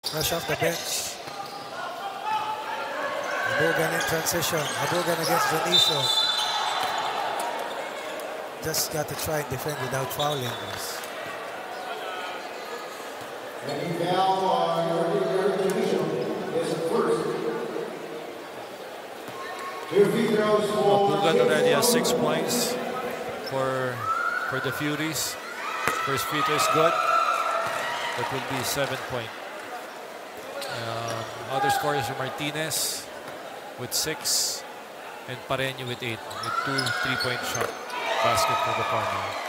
Rush off the bench. Abugan in transition. Abugan against Jonicio. Just got to try and defend without fouling this. And now Jonicio is first. Abugan already has 6 points for the Furies. First free throw is good. That will be 7 point. Other scorers are Martinez with 6 and Pareño with 8 with 2 3-point shot basket for the corner.